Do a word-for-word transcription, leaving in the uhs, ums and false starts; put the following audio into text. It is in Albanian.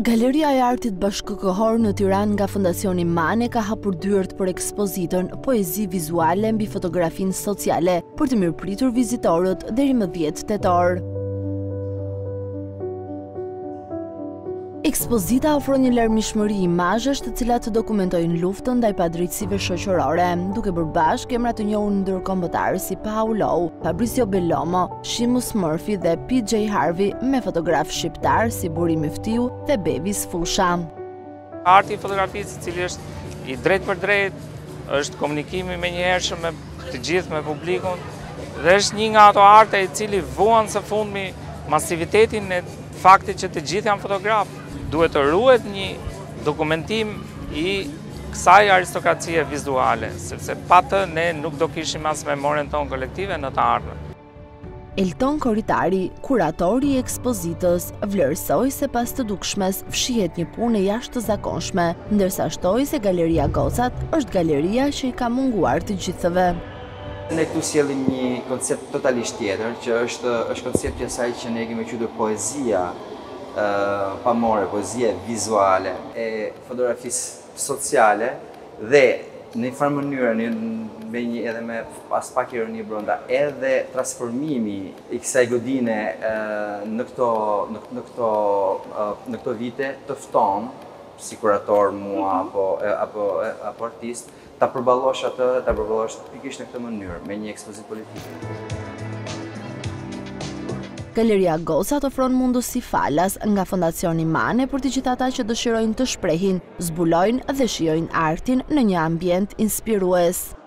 Galeria e Artit Bashkëkohor në Tiranë nga Fondacioni Mane ka hapur dyert për ekspozitën Poezi vizuale mbi fotografinë sociale për të mirëpritur vizitorët deri më dhjetë tetor. Ekspozita ofron një larmishmëri imazhesh të cilat dokumentojnë luftën ndaj padrejtësive shoqërore, duke bërë bashkë emra të njohur ndërkombëtar si Paulo, Fabrizio Bellomo, Seamus Murphy dhe P J Harvey me fotograf shqiptar si Buri Miftiu dhe Bevis Fusha. Arti i fotografisë, i cili është i drejt për drejt, është komunikimi menjëhershëm me të gjithë me publikun dhe është një nga ato arte i cili vuan së fundmi masivitetin e faktit që të gjithë janë fotografë. Duhet të ruhet një dokumentim i kësaj aristokracie vizuale, sepse pa të ne nuk do kishim as memorien tonë kolektive në të ardhmen. Elton Koritari, kuratori i ekspozitës, vlerësoi se pas të dukshmes fshihet një punë e jashtëzakonshme, ndërsa shtoi se Galeria Gocat është galeria që i ka munguar të gjithëve. Ne këtu sjellim një koncept totalisht tjetër, që është është koncepti i asaj që ne kemi quajtur poezia Uh, pamore, poezie vizuale e fotografisë sociale dhe në një farë mënyrë, me një edhe me pas pak ironi brenda, edhe transformimi i kësaj godine uh, në këto në, në këto uh, në këto vite të fton si kurator mua apo apo apo artist ta përballosh atë, ta përballosh pikërisht në këtë mënyrë me një ekspozitë politike. Galeria Gocat ofron mundësi falas nga Fondacioni Mane për të gjithë ata që dëshirojnë të shprehin, zbulojnë dhe shijojnë artin në një ambient inspirues.